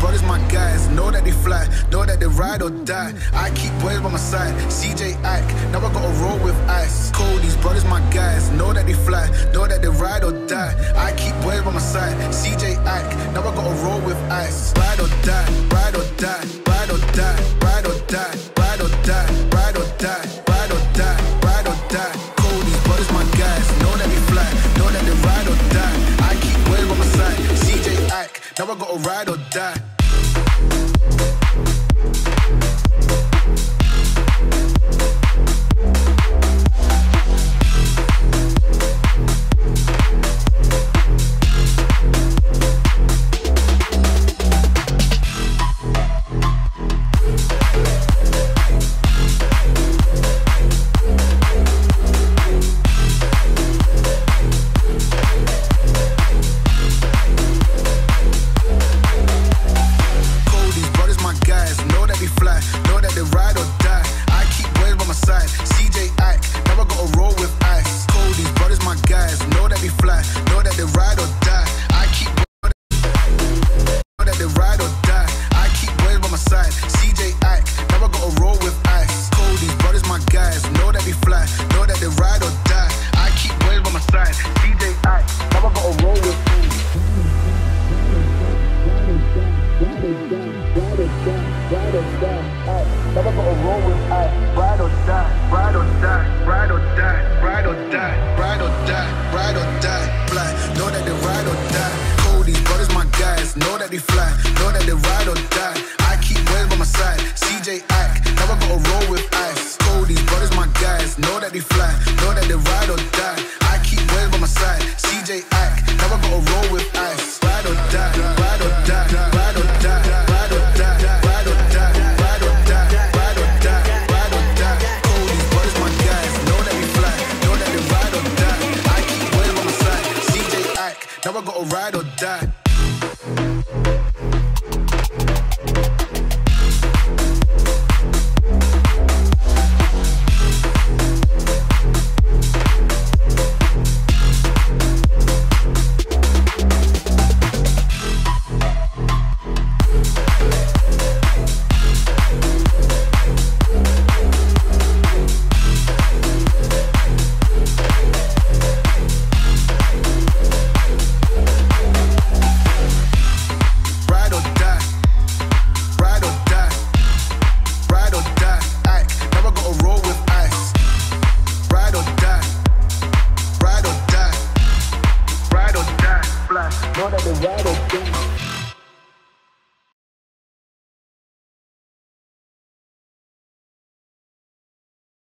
brothers my guys, know that they fly, know that they ride or die. I keep boys by my side, CJ Ike, now I gotta roll with ice. Cold, these brothers my guys, know that they fly, know that they ride or die. I keep boys by my side, CJ Ike, now I gotta roll with ice. Ride or die, ride or die, ride or die, ride or die, ride or die, ride or die, ride or die, ride or die. Cold, these brothers my guys, know that they fly, know that they ride or die. I keep boys by my side, CJ Ike, now I gotta ride or die. Now I gotta ride or die. Know that they ride or die.